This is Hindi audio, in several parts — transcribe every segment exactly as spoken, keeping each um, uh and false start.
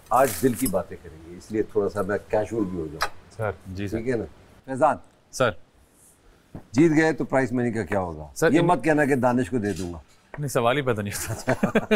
आज दिल की बातें करेंगे, इसलिए थोड़ा सा मैं कैजुअल भी हो जाऊँ। Sir ji sir. ठीक है ना फैजान? सर जीत गए तो प्राइस मनी का क्या होगा? सर ये इन... मत कहना कि दानिश को दे दूंगा। नहीं, सवाल ही पता नहीं था।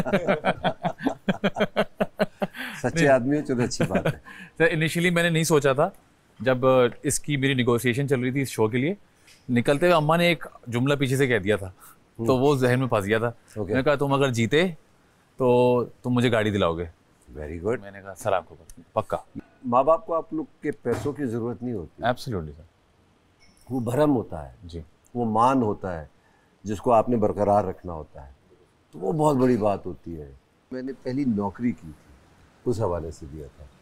सच्चे आदमी हो, चलो अच्छी बात है। सर इनिशियली मैंने नहीं सोचा था, जब इसकी मेरी निगोशिएशन चल रही थी इस शो के लिए, निकलते हुए अम्मा ने एक जुमला पीछे से कह दिया था, तो वो जहन में फंस गया था। okay. मैंने कहा तुम अगर जीते तो तुम मुझे गाड़ी दिलाओगे। Very good. मैंने कहा सर आपको पक्का। माँ बाप को आप लोग के पैसों की जरूरत नहीं होती। Absolutely sir. वो भरम होता है जी, वो मान होता है जिसको आपने बरकरार रखना होता है, तो वो बहुत बड़ी बात होती है। मैंने पहली नौकरी की थी, उस हवाले से दिया था।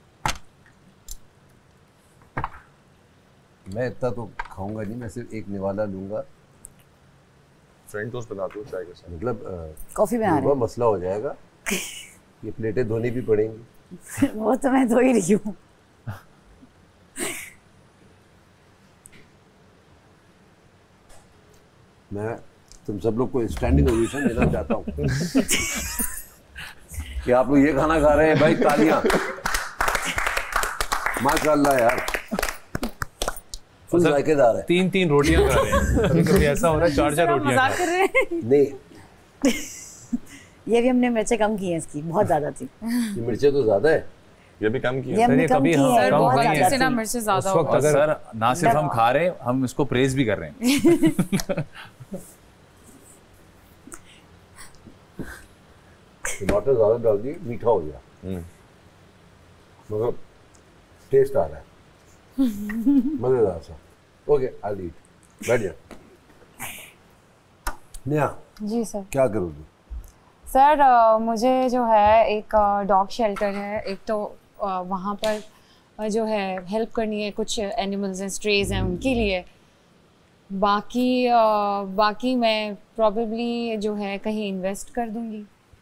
मैं इतना तो खाऊंगा नहीं, मैं सिर्फ एक निवाला लूंगा। फ्रेंड टोस्ट बना दो चाय के साथ। मतलब कॉफी बना रहे हैं। मसला हो जाएगा। ये प्लेटें धोनी भी पड़ेंगी। वो तो मैं धो ही रही हूँ। मैं तुम सब लोग को स्टैंडिंग ओवेशन देना चाहता हूँ कि आप लोग ये खाना खा रहे हैं भाई, तालियां। माशाल्लाह यार, फुल जायकेदार है। तीन तीन रोटियां खा रहे हैं। कभी कभी ऐसा हो रहा है चार चार रोटियां मजाक कर रहे हैं। नहीं ये भी हमने मिर्चें कम की हैं, इसकी बहुत ज्यादा थी। ये मिर्चें तो ज्यादा है। ये भी कम की ये हमने कम की है, बहुत ज्यादा थी। ना मिर्चें ज्यादा हो। अगर सर ना सिर्फ हम खा रहे हैं, हम इसको प्रेज भी कर रहे हैं। टमाटर ज्यादा डाल दिए, मीठा हो गया, मगर टेस्ट आ रहा है, मजेदार सा। Okay I eat. बैठ जा। नेहा जी सर। क्या करोगी? सर uh, मुझे जो है एक डॉग शेल्टर है, एक तो uh, वहाँ पर uh, जो है हेल्प करनी है, कुछ एनिमल्स हैं, स्ट्रेज हैं, उनके लिए। बाकी uh, बाकी मैं प्रॉबेबली जो है कहीं इन्वेस्ट कर दूंगी।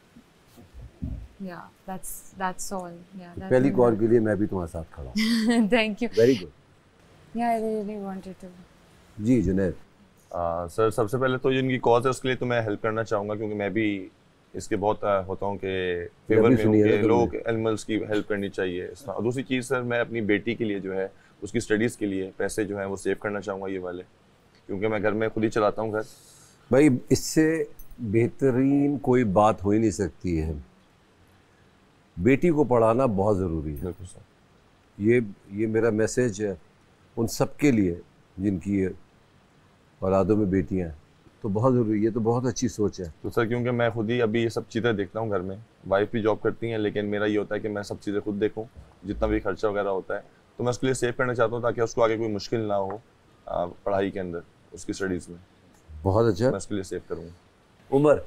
या दैट्स दैट्स ऑल। या पहली कॉल के लिए मैं भी तुम्हारे साथ खड़ा हूँ। Thank you. Very good. Yeah I really wanted to. जी जुनैद। सर सबसे पहले तो जिनकी कॉज है उसके लिए तो मैं हेल्प करना चाहूँगा, क्योंकि मैं भी इसके बहुत होता हूँ कि फेवर में हूँ कि लोग एनिमल्स की हेल्प करनी चाहिए। और दूसरी चीज़ सर, मैं अपनी बेटी के लिए जो है उसकी स्टडीज़ के लिए पैसे जो हैं वो सेव करना चाहूँगा ये वाले, क्योंकि मैं घर में खुद ही चलाता हूँ घर। भाई इससे बेहतरीन कोई बात हो ही नहीं सकती है। बेटी को पढ़ाना बहुत ज़रूरी है। बिल्कुल सर। ये ये मेरा मैसेज है उन सब के लिए जिनकी औलादों में बेटियां हैं, तो बहुत ज़रूरी, ये तो बहुत अच्छी सोच है। तो सर क्योंकि मैं खुद ही अभी ये सब चीज़ें देखता हूँ घर में, वाइफ भी जॉब करती हैं, लेकिन मेरा ये होता है कि मैं सब चीज़ें खुद देखूँ, जितना भी खर्चा वगैरह होता है, तो मैं उसके लिए सेव करना चाहता हूँ ताकि उसको आगे कोई मुश्किल ना हो पढ़ाई के अंदर, उसकी स्टडीज़ में। बहुत अच्छा, मैं उसके लिए सेव करूँगा। उमर।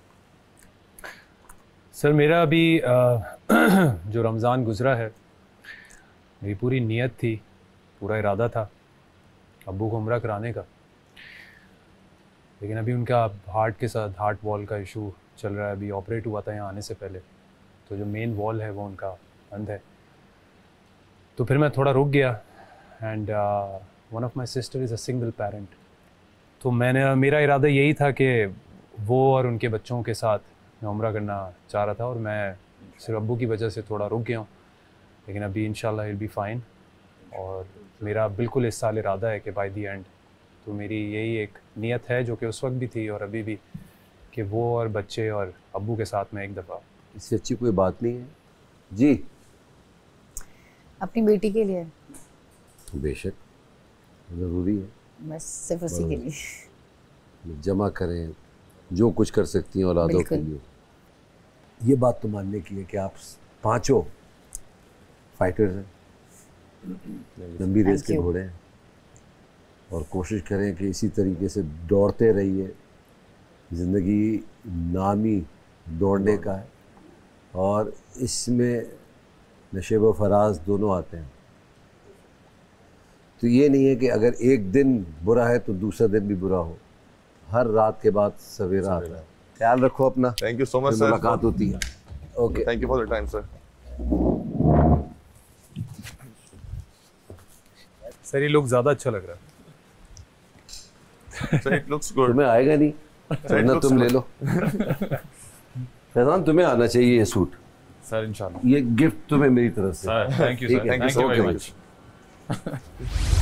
सर मेरा अभी जो रमज़ान गुज़रा है, मेरी पूरी नीयत थी, पूरा इरादा था अब्बू को उम्रा कराने का, लेकिन अभी उनका हार्ट के साथ हार्ट वॉल का इशू चल रहा है। अभी ऑपरेट हुआ था यहाँ आने से पहले, तो जो मेन वॉल है वो उनका बंद है, तो फिर मैं थोड़ा रुक गया। And one of my sister is a single parent, तो मैंने मेरा इरादा यही था कि वो और उनके बच्चों के साथ मैं उम्रा करना चाह रहा था, और मैं सिर्फ अब्बू की वजह से थोड़ा रुक गया हूँ, लेकिन अभी इंशाल्लाह विल बी फाइन। और मेरा बिल्कुल इस साल इरादा है कि बाय द एंड, तो मेरी यही एक नियत है जो कि उस वक्त भी थी और अभी भी, कि वो और बच्चे और अब्बू के साथ में एक दफ़ा। इससे अच्छी कोई बात नहीं है। जी। अपनी बेटी के लिए बेशक ज़रूरी है, बस सिर्फ उसी के लिए जमा करें जो कुछ कर सकती हैं औलादों के लिए। ये बात तो मानने की है कि आप पांचों फाइटर्स हैं, लंबी रेस के घोड़े हैं, और कोशिश करें कि इसी तरीके से दौड़ते रहिए। ज़िंदगी नाम ही दौड़ने का है, और इसमें नशेब व फराज दोनों आते हैं। तो ये नहीं है कि अगर एक दिन बुरा है तो दूसरा दिन भी बुरा हो, हर रात के बाद सवेरा आता है। ख्याल रखो अपना। Thank you so much sir. मुलाकात होती है। Okay, thank you for the time sir. Sir ये लुक ज़्यादा अच्छा लग रहा है। Sir it looks good. तुम्हें आएगा नहीं, वरना तुम ले लो। फैजान तुम्हें आना चाहिए ये सूट। सर इंशाल्लाह। ये गिफ्ट तुम्हें मेरी तरफ से। सर थैंक यू ठीक सर, है? Thank you very Okay. Much.